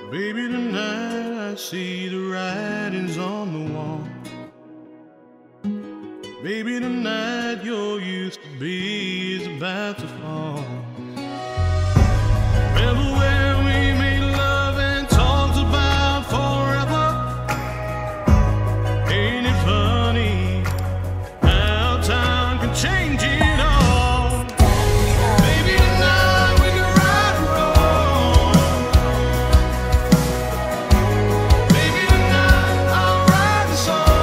Baby, tonight I see the writings on the wall. Baby, tonight your used to be is about to fall. Remember where we made love and talked about forever? Ain't it funny how time can change it all? Baby, tonight we can right or wrong. Baby, tonight I'll write the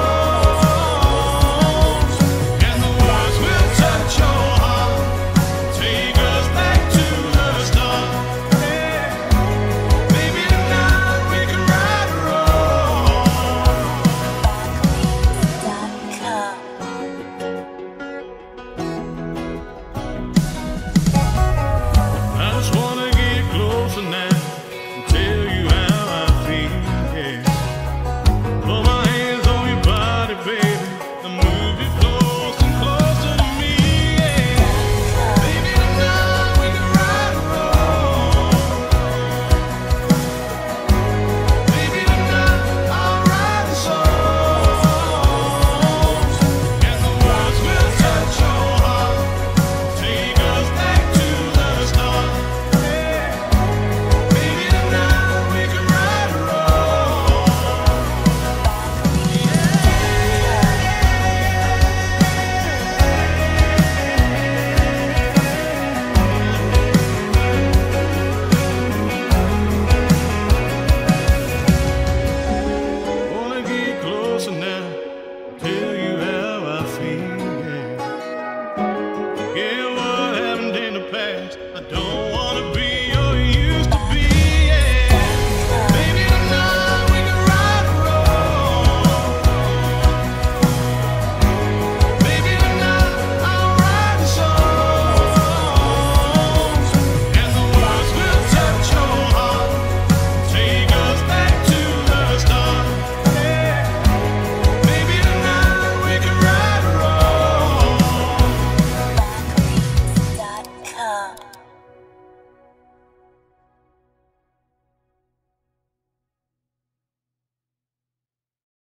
songs, and the words will touch your heart, take us back to the start. Baby, tonight we can right or I just wanna get closer now and tell you how I feel, yeah. Put my hands on your body, baby, and move you close and closer to me, yeah. Baby, tonight we can right or wrong. Baby, tonight I'll write the songs, and the words will touch your heart, take us back to the start. Baby, tonight we can right or wrong. Wanna get closer now, tell you how I feel, yeah. Forget what happened in the past, I don't wanna be